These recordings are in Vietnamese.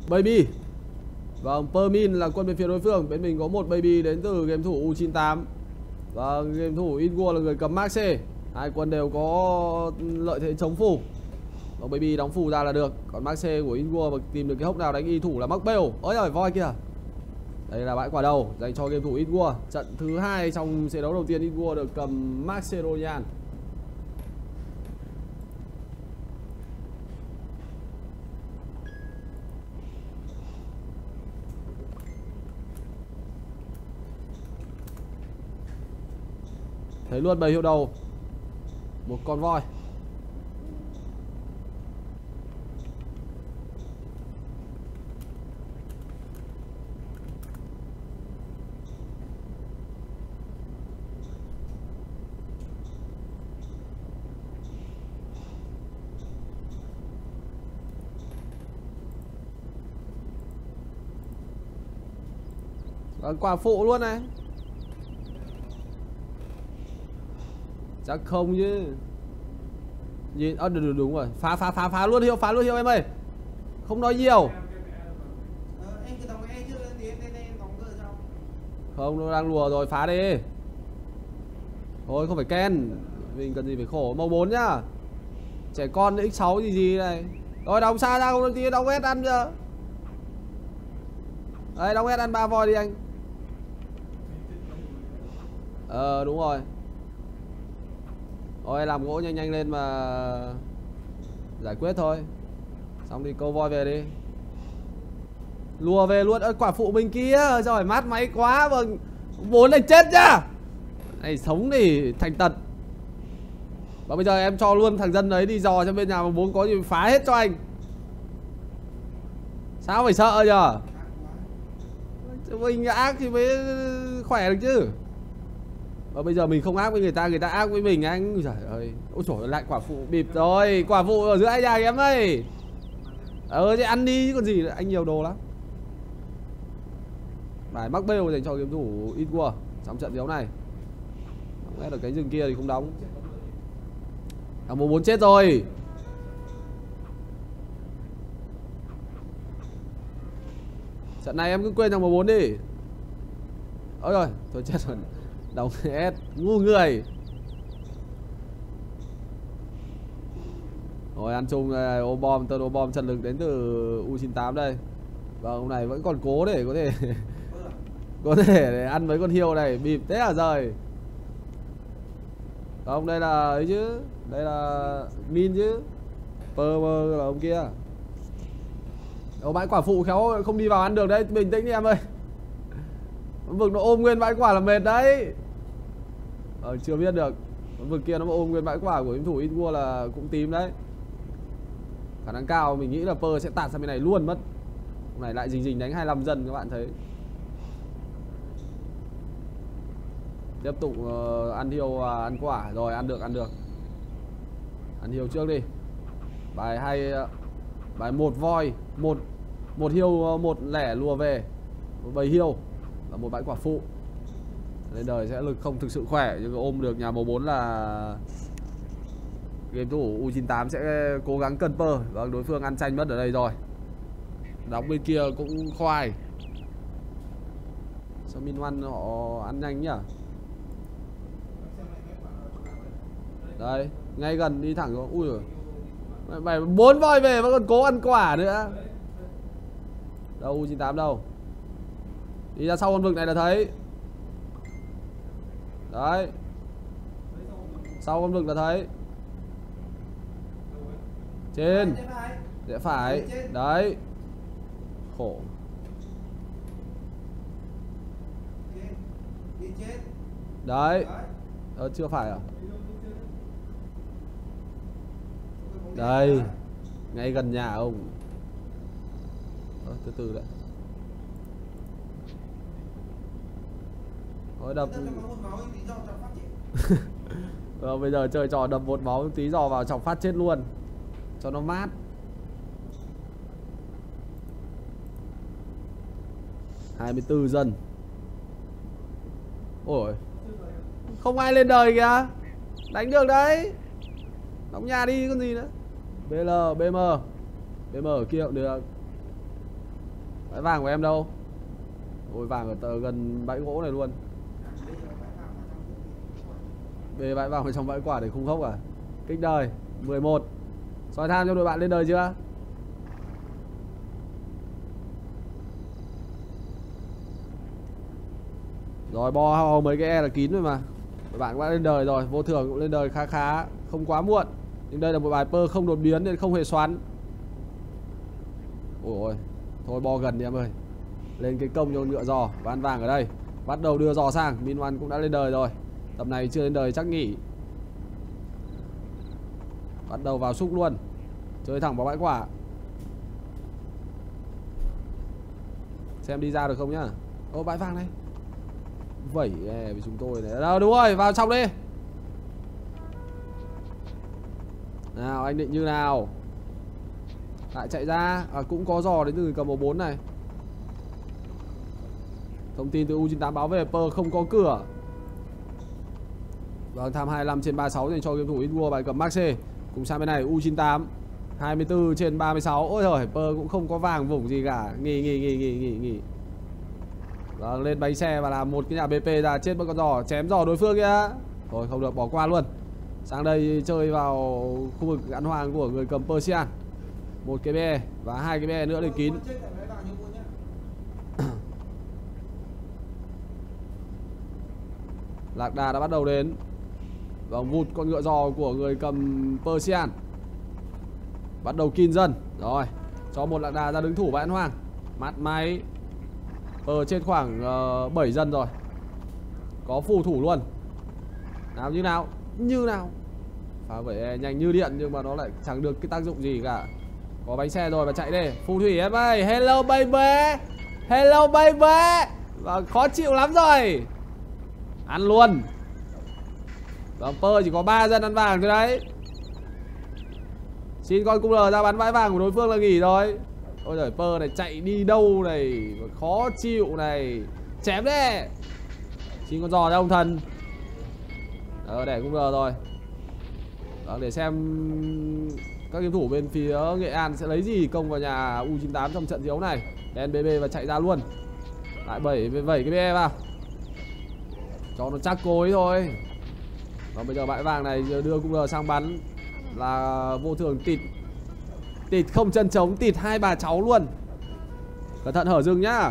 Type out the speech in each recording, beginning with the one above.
Baby. Vâng, Permin là quân bên phía đối phương. Bên mình có một Baby đến từ game thủ U98. Và game thủ Inwar là người cầm Max C. Hai quân đều có lợi thế chống phù. Và Baby đóng phù ra là được. Còn Max C của Inwar mà tìm được cái hốc nào đánh y thủ là mắc bêu. Ôi giời, voi kìa. Đây là bãi quả đầu dành cho game thủ Inwar. Trận thứ 2 trong trận đấu đầu tiên Inwar được cầm Max C Royan. Thấy luôn bầy hiệu đầu. Một con voi. Quả phụ luôn này. Chắc không chứ. Nhìn đúng rồi. Phá luôn hiệu em ơi. Không nói nhiều. Không, nó đang lùa rồi, phá đi. Thôi không phải Ken. Mình cần gì phải khổ. Màu 4 nhá. Trẻ con X6 gì này. Rồi đóng xa ra, không được tí đóng hết ăn chưa. Đây đóng hết ăn 3 voi đi anh. Đúng rồi. Ôi làm gỗ nhanh lên mà giải quyết thôi. Xong đi câu voi về đi. Lùa về luôn. Quả phụ bên kia. Rồi mát máy quá. Vâng. 4 này chết nhá. Này sống thì thành tật. Và bây giờ em cho luôn thằng dân đấy đi dò cho bên nhà mà 4 có gì phá hết cho anh. Sao phải sợ nhờ. Mình ác thì mới khỏe được chứ. Và bây giờ mình không ác với người ta ác với mình anh. Trời ơi. Ôi trời ơi, lại quả phụ bịp rồi. Quả phụ ở giữa hai nhà em ơi. Thì ăn đi chứ còn gì nữa. Anh nhiều đồ lắm. Bài mắc bêu dành cho game thủ Inwar trong trận đấu này. Không lẽ là cái rừng kia thì không đóng. Thằng 4 chết rồi. Trận này em cứ quên thằng 4 đi. Ôi rồi, thôi chết rồi. Đóng S, ngu người. Rồi ăn chung này, ô bom, tên ô bom chân lực đến từ U98 đây. Và ông này vẫn còn cố để có thể để ăn mấy con hiêu này, bịp thế là rời. Không, đây là ấy chứ. Đây là min chứ. Pơ là ông kia. Ô bãi quả phụ khéo không đi vào ăn được đấy. Bình tĩnh đi em ơi. Vực nó ôm nguyên bãi quả là mệt đấy. Chưa biết được. Vực kia nó mà ôm nguyên bãi quả của game thủ Inwar là cũng tím đấy. Khả năng cao mình nghĩ là Pơ sẽ tạt sang bên này luôn mất. Hôm này lại rình đánh 25 dân các bạn thấy. Tiếp tục ăn hiêu ăn quả. Rồi ăn được. Ăn hiêu trước đi. Bài hay. Bài 1 voi. Một hiêu 1 lẻ lùa về. Một bầy hiêu và một bãi quả phụ. Lên đời sẽ lực không thực sự khỏe. Nhưng ôm được nhà màu 4 là game thủ U98 sẽ cố gắng cân Pơ. Và đối phương ăn chanh mất ở đây rồi. Đóng bên kia cũng khoai. Sao Min One họ ăn nhanh nhỉ. Đây, ngay gần đi thẳng rồi. Ui giời. Mày 4 voi về mà còn cố ăn quả nữa. Đâu U98 đâu. Đi ra sau con vực này là thấy. Đấy. Sau con vực là thấy. Trên. Rẽ phải. Đấy. Khổ. Đấy. Chưa phải à. Đây. Ngay gần nhà ông. Từ từ đấy. Thôi đập. Bây giờ chơi trò đập một máu tí dò vào chọc phát chết luôn. Cho nó mát. – 24 dân. Ôi. Không ai lên đời kìa. Đánh được đấy. Đóng nhà đi còn gì nữa. BL, BM. BM ở kia cũng được. Bãi vàng của em đâu? Ôi vàng ở gần bãi gỗ này luôn. Bê bãi vàng ở trong bãi quả để khung khốc à? Kích đời 11. Soi than cho đội bạn lên đời chưa? Rồi bo mấy cái E là kín rồi mà. Đội bạn cũng đã lên đời rồi. Vô thường cũng lên đời khá khá, không quá muộn. Nhưng đây là một bài pơ không đột biến nên không hề xoắn. Ôi thôi bo gần đi em ơi. Lên cái công cho ngựa giò và ăn vàng ở đây. Bắt đầu đưa giò sang. Min One cũng đã lên đời rồi. Tầm này chưa lên đời chắc nghỉ. Bắt đầu vào xúc luôn. Chơi thẳng vào bãi quả. Xem đi ra được không nhá. Ô bãi vàng này. Vẩy với chúng tôi này. Đâu đúng rồi, vào trong đi. Nào anh định như nào? Lại chạy ra. Cũng có giò đến từ người cầm màu 4 này. Thông tin từ U98 báo về pơ không có cửa. Vâng, tham 25/36 dành cho game thủ Inwar bài cầm Maxe. Cùng sang bên này U98 24/36. Ôi giời, pơ cũng không có vàng vùng gì cả. Nghỉ. Vâng, lên bánh xe và làm một cái nhà BP ra chết mất con giò, chém giò đối phương kìa. Thôi không được, bỏ qua luôn. Sang đây chơi vào khu vực ăn hoàng của người cầm Persian. Một cái BE và hai cái BE nữa để kín. Lạc đà đã bắt đầu đến. Vâng, vụt con ngựa giò của người cầm Persian. Bắt đầu kín dần. Rồi, cho một lạc đà ra đứng thủ bãi ăn hoàng. Mắt máy. Trên khoảng 7 dân rồi. Có phù thủ luôn. Nào như nào. Phá vậy nhanh như điện nhưng mà nó lại chẳng được cái tác dụng gì cả. Có bánh xe rồi và chạy đi. Phù thủy em ơi. Hello baby. Hello baby. Và khó chịu lắm rồi. Ăn luôn. Vâng, pơ chỉ có 3 dân ăn vàng thôi đấy. Xin con cung L ra bắn bãi vàng của đối phương là nghỉ rồi. Ôi giời, pơ này chạy đi đâu này. Khó chịu này. Chém đấy. Xin con giò ra ông thần. Để cung L rồi. Đó, để xem các game thủ bên phía Nghệ An sẽ lấy gì công vào nhà U98 trong trận đấu này. NBB và chạy ra luôn. Lại vẩy cái BE vào. Cho nó chắc cối thôi. Và bây giờ bãi vàng này đưa cung L sang bắn là vô thường tịt không chân trống, tịt hai bà cháu luôn. Cẩn thận hở rừng nhá.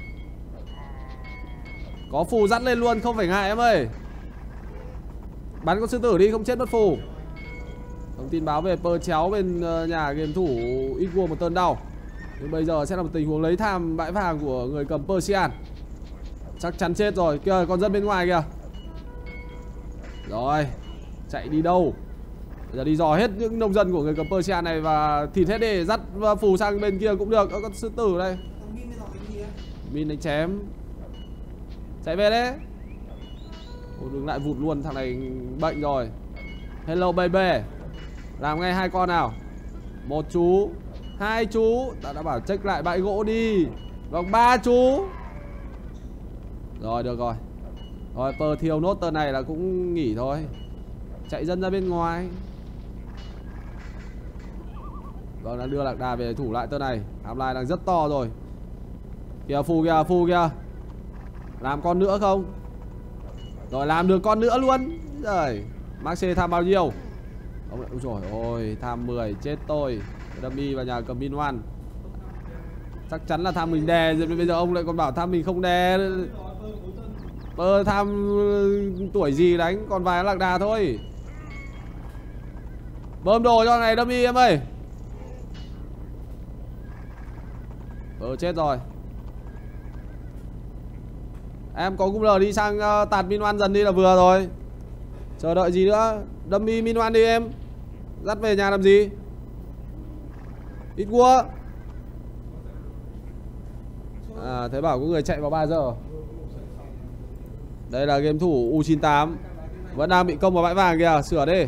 Có phù dắt lên luôn, không phải ngại em ơi. Bắn con sư tử đi, không chết mất phù. Thông tin báo về pơ chéo bên nhà game thủ Inwar một tơn đau. Nhưng bây giờ sẽ là một tình huống lấy tham bãi vàng của người cầm Persian. Chắc chắn chết rồi. Kìa, con dân bên ngoài kìa. Rồi, chạy đi đâu? Bây giờ đi dò hết những nông dân của người cầm Persian này và thịt hết đi, dắt phù sang bên kia cũng được. Con sư tử đây. Min đánh chém. Chạy về đấy. Ôi, đừng lại vụt luôn, thằng này bệnh rồi. Hello baby. Làm ngay 2 con nào. 1 chú, 2 chú. Ta đã bảo check lại bãi gỗ đi. Vâng, 3 chú. Rồi được rồi. Rồi pơ thiêu nốt tờ này là cũng nghỉ thôi. Chạy dân ra bên ngoài. Vâng, đã đưa lạc đà về thủ lại tờ này. Timeline đang rất to rồi. Kìa phù kìa. Làm con nữa không? Rồi làm được con nữa luôn. Rồi Maxe tham bao nhiêu? Ôi trời ơi, tham 10 chết tôi. Dummy vào nhà cầm Min One. Chắc chắn là tham mình đè. Bây giờ ông lại còn bảo tham mình không đè. Tham tuổi gì đánh. Còn vài lạc đà thôi. Bơm đồ cho này Dummy em ơi. Chết rồi. Em có cung L đi sang tạt Min One dần đi là vừa rồi. Chờ đợi gì nữa. Dummy Min One đi em. Dắt về nhà làm gì. Inwar. Thấy bảo có người chạy vào 3 giờ. Đây là game thủ U98. Vẫn đang bị công vào bãi vàng kìa. Sửa đi.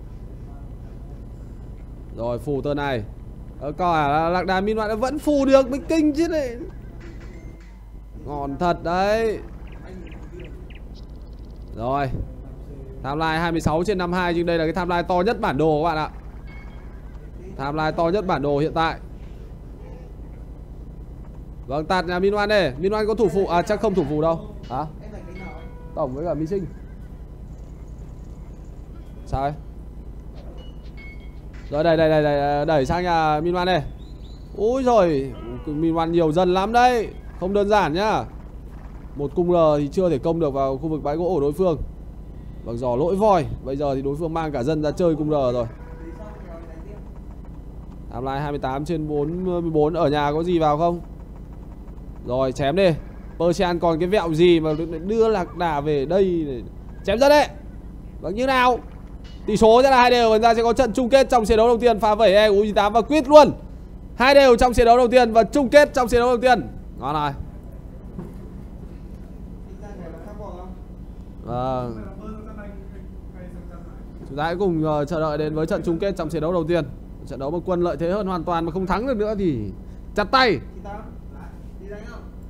Rồi phù tơ này. Còn lạc đà Min One vẫn phù được. Mới kinh chứ này. Ngon thật đấy. Rồi. Timeline 26/52. Nhưng đây là cái timeline to nhất bản đồ các bạn ạ. Timeline to nhất bản đồ hiện tại. Vâng, tạt nhà Min Oan đây. Min Oan có thủ phụ à? Chắc không thủ phụ đâu. Hả? Tổng với cả Mi Sinh. Sao ấy? Rồi đây đẩy sang nhà Min Oan đây. Úi rồi, Min Oan nhiều dân lắm đấy, không đơn giản nhá. Một cung L thì chưa thể công được vào khu vực bãi gỗ của đối phương. Vâng, giỏ lỗi voi. Bây giờ thì đối phương mang cả dân ra chơi cung L rồi. Timeline 28/44. Ở nhà có gì vào không? Rồi chém đi. Persian còn cái vẹo gì mà đưa lạc đà về đây này. Chém rất đấy. Vâng, như nào? Tỷ số sẽ là 2 đều. Chúng ta sẽ có trận chung kết trong trận đấu đầu tiên. Pha vẩy EU98 và quýt luôn. 2 đều trong trận đấu đầu tiên và chung kết trong trận đấu đầu tiên. Ngon rồi. Vâng. Chúng ta hãy cùng chờ đợi đến với trận chung kết trong trận đấu đầu tiên. Trận đấu mà quân lợi thế hơn hoàn toàn mà không thắng được nữa thì chặt tay.